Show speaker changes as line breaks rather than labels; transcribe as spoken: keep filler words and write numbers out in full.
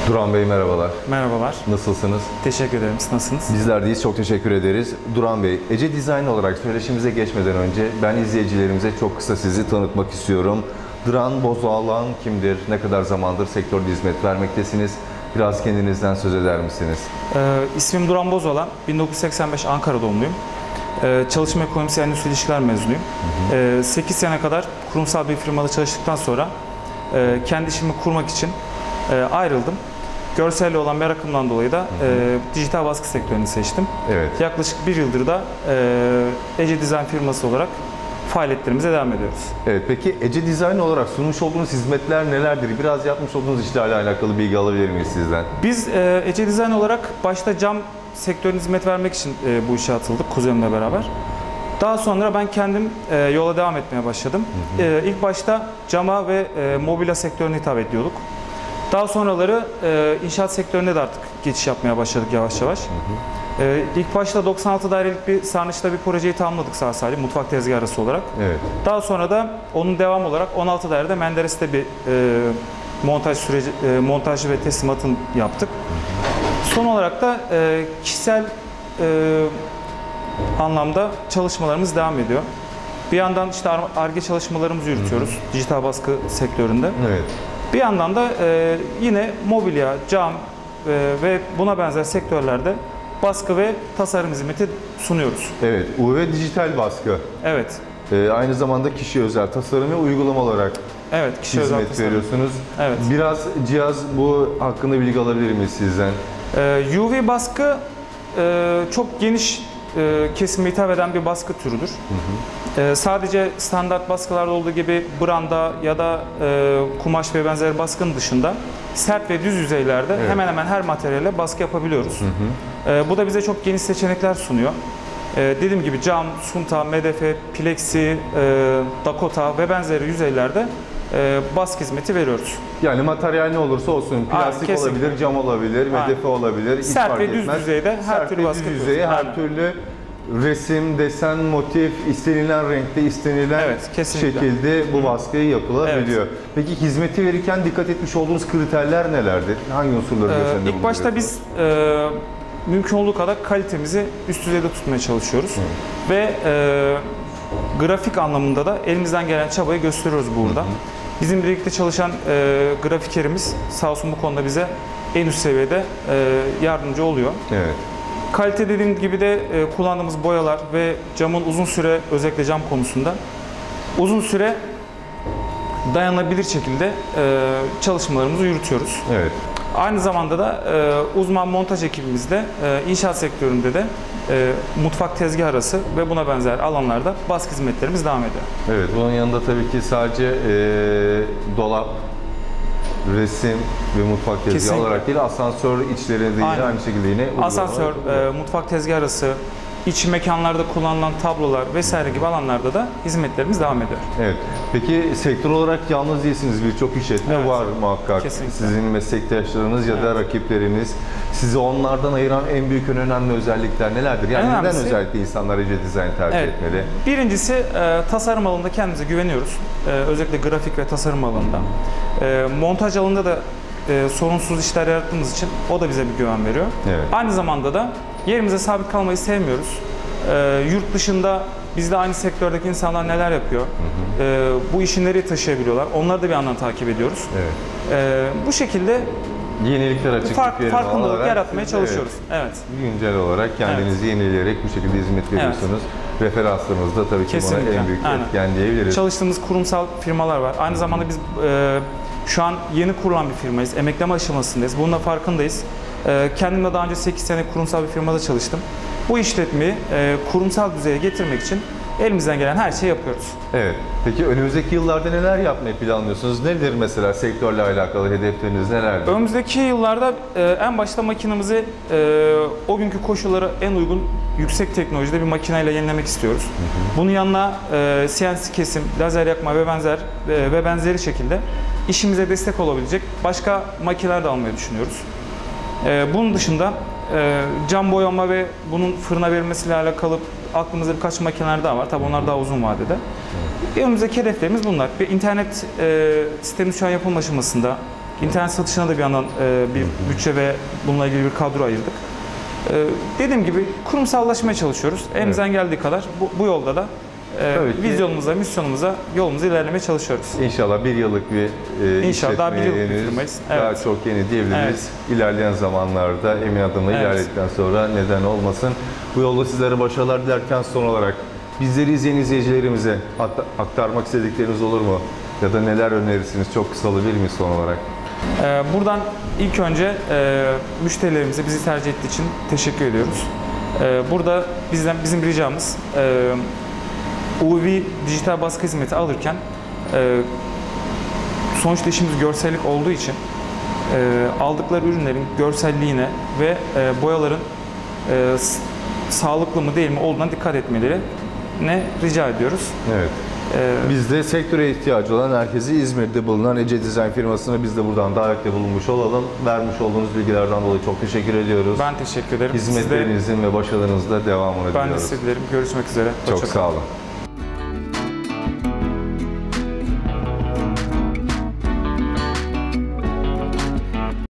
Duran Bey merhabalar.
Merhabalar.
Nasılsınız?
Teşekkür ederim. Siz nasılsınız?
Bizler deyiz. Çok teşekkür ederiz. Duran Bey, Ece Design olarak söyleşimize geçmeden önce ben izleyicilerimize çok kısa sizi tanıtmak istiyorum. Duran Bozdoğan kimdir? Ne kadar zamandır sektörde hizmet vermektesiniz? Biraz kendinizden söz eder misiniz?
Ee, ismim Duran Bozoğlan. bin dokuz yüz seksen beş Ankara doğumluyum. Ee, çalışma ekonomisi endüstri ilişkiler mezunuyum. Hı hı. Ee, sekiz sene kadar kurumsal bir firmada çalıştıktan sonra e, kendi işimi kurmak için e, ayrıldım. Görselle olan merakımdan dolayı da hı hı. E, dijital baskı sektörünü seçtim.
Evet.
Yaklaşık bir yıldır da e, Ece Design firması olarak faaliyetlerimize devam ediyoruz.
Evet, peki Ece Design olarak sunmuş olduğunuz hizmetler nelerdir? Biraz yapmış olduğunuz işlerle alakalı bilgi alabilir miyiz sizden?
Biz e, Ece Design olarak başta cam sektörüne hizmet vermek için e, bu işe atıldık kuzenimle beraber. Daha sonra ben kendim e, yola devam etmeye başladım. Hı hı. E, ilk başta cama ve e, mobilya sektörüne hitap ediyorduk. Daha sonraları e, inşaat sektörüne de artık geçiş yapmaya başladık yavaş yavaş. Hı hı. E, ilk başta doksan altı dairelik bir sarnıçta bir projeyi tamamladık sağ salim, mutfak tezgahı arası olarak.
Evet.
Daha sonra da onun devamı olarak on altı dairede Menderes'te bir e, montaj süreci, e, montajı ve teslimatını yaptık. Hı hı. Son olarak da e, kişisel e, anlamda çalışmalarımız devam ediyor. Bir yandan işte Ar-Ge çalışmalarımızı yürütüyoruz, hı hı. dijital baskı sektöründe.
Evet.
Bir yandan da e, yine mobilya, cam e, ve buna benzer sektörlerde baskı ve tasarım hizmeti sunuyoruz.
Evet, U V dijital baskı.
Evet.
Ee, aynı zamanda kişi özel tasarım ve uygulama olarak
evet, kişi
hizmet
özel
veriyorsunuz.
Evet.
Biraz cihaz bu hakkında bilgi alabilir miyiz sizden?
E, U V baskı e, çok geniş e, kesime hitap eden bir baskı türüdür. Hı hı. E, sadece standart baskılarda olduğu gibi branda ya da e, kumaş ve benzeri baskının dışında sert ve düz yüzeylerde evet. hemen hemen her materyale baskı yapabiliyoruz. Hı hı. E, bu da bize çok geniş seçenekler sunuyor. E, dediğim gibi cam, sunta, M D F, plexi, e, dakota ve benzeri yüzeylerde e, baskı hizmeti veriyoruz.
Yani materyal ne olursa olsun, plastik Aa, olabilir, cam olabilir, M D F olabilir,
sert ve düz
etmez.
yüzeyde her
sert
türlü baskı
düz yüzeye, her
Aynen.
türlü resim, desen, motif, istenilen renkte, istenilen
evet,
şekilde bu baskıyı yapılabiliyor. Evet. Peki hizmeti verirken dikkat etmiş olduğunuz kriterler nelerdir? Hangi unsurları göz önünde
ee, İlk başta biz e, mümkün olduğu kadar kalitemizi üst düzeyde tutmaya çalışıyoruz. Hı. Ve e, grafik anlamında da elimizden gelen çabayı gösteriyoruz burada. Hı hı. Bizim birlikte çalışan e, grafikerimiz sağ olsun bu konuda bize en üst seviyede e, yardımcı oluyor.
Evet.
Kalite dediğim gibi de e, kullandığımız boyalar ve camın uzun süre, özellikle cam konusunda uzun süre dayanabilir şekilde e, çalışmalarımızı yürütüyoruz.
Evet.
Aynı zamanda da e, uzman montaj ekibimizde e, inşaat sektöründe de e, mutfak tezgah arası ve buna benzer alanlarda baskı hizmetlerimiz devam ediyor.
Evet, bunun yanında tabii ki sadece e, dolap, resim ve mutfak tezgahı
Kesinlikle.
olarak değil, asansör içlerinde de yine aynı şekilde yine
asansör, e, mutfak tezgah arası, iç mekanlarda kullanılan tablolar vesaire gibi alanlarda da hizmetlerimiz devam ediyor.
Evet. Peki sektör olarak yalnız değilsiniz. Birçok işletme evet. var muhakkak.
Kesinlikle.
Sizin meslektaşlarınız ya da evet. rakipleriniz. Sizi onlardan ayıran en büyük, en önemli özellikler nelerdir? Yani neden özellikle insanlar Ece Design tercih evet. etmeli?
Birincisi e, tasarım alanında kendimize güveniyoruz. E, özellikle grafik ve tasarım alanında. E, montaj alanında da e, sorunsuz işler yarattığımız için o da bize bir güven veriyor. Evet. Aynı zamanda da yerimize sabit kalmayı sevmiyoruz. E, yurt dışında bizde aynı sektördeki insanlar neler yapıyor, hı hı. E, bu işi nereye taşıyabiliyorlar, onları da bir yandan takip ediyoruz. Evet. E, bu şekilde
yenilikler açık
fark,
bir
farkındalık
olarak
yaratmaya
siz,
çalışıyoruz.
Evet.
evet.
Güncel olarak kendinizi evet. yenileyerek bu şekilde hizmet veriyorsunuz. Evet. Referanslarınız da tabii ki
Kesinlikle.
buna en büyük
Aynen.
etken diyebiliriz.
Çalıştığımız kurumsal firmalar var. Aynı zamanda biz e, şu an yeni kurulan bir firmayız. Emekleme aşamasındayız. Bunun da farkındayız. E, kendim de daha önce sekiz sene kurumsal bir firmada çalıştım. Bu işletmeyi e, kurumsal düzeye getirmek için elimizden gelen her şeyi yapıyoruz.
Evet. Peki önümüzdeki yıllarda neler yapmayı planlıyorsunuz? Nedir mesela sektörle alakalı hedefleriniz nelerdir?
Önümüzdeki yıllarda e, en başta makinemizi e, o günkü koşullara en uygun yüksek teknolojide bir makineyle yenilemek istiyoruz. Hı hı. Bunun yanına e, C N C kesim, lazer yakma ve benzer e, ve benzeri şekilde işimize destek olabilecek başka makineler de almayı düşünüyoruz. E, bunun dışında e, cam boyama ve bunun fırına verilmesiyle alakalı aklımızda birkaç makineler daha var. Tabii onlar daha uzun vadede. Evet. Önümüzdeki hedeflerimiz bunlar. Bir internet e, sistemi şu an yapılma aşamasında. İnternet satışına da bir yandan e, bir bütçe ve bununla ilgili bir kadro ayırdık. E, dediğim gibi kurumsallaşmaya çalışıyoruz. Elimizden geldiği kadar bu, bu yolda da e,
Tabii ki.
vizyonumuza, misyonumuza, yolumuza ilerlemeye çalışıyoruz.
İnşallah bir yıllık bir e,
İnşallah daha bir yıllık bir
işletmeye
firmayız.
daha
Evet.
çok yeni diyebiliriz. İlerleyen zamanlarda emin adımla
Evet.
ilerledikten sonra neden olmasın. Bu yolda sizlere başarılar dilerken son olarak bizleri izleyen izleyicilerimize hatta aktarmak istedikleriniz olur mu? Ya da neler önerirsiniz? Çok kısa alabilir miyiz son olarak?
Ee, Buradan ilk önce e, müşterilerimize bizi tercih ettiği için teşekkür ediyoruz. Ee, Burada bizden bizim ricamız e, U V dijital baskı hizmeti alırken e, sonuçta işimiz görsellik olduğu için e, aldıkları ürünlerin görselliğine ve e, boyaların e, s- sağlıklı mı değil mi olduğuna dikkat etmeleri ne rica ediyoruz.
Evet.
Ee,
Biz de sektöre ihtiyacı olan herkesi İzmir'de bulunan Ece Design firmasına biz de buradan davette bulunmuş olalım. Vermiş olduğunuz bilgilerden dolayı çok teşekkür ediyoruz.
Ben teşekkür ederim. Siz de-
Hizmetlerinizin ve başarınızda devamını
ben de
diliyoruz.
size dilerim. Görüşmek üzere.
Çok
Hoşça kalın.
sağ olun.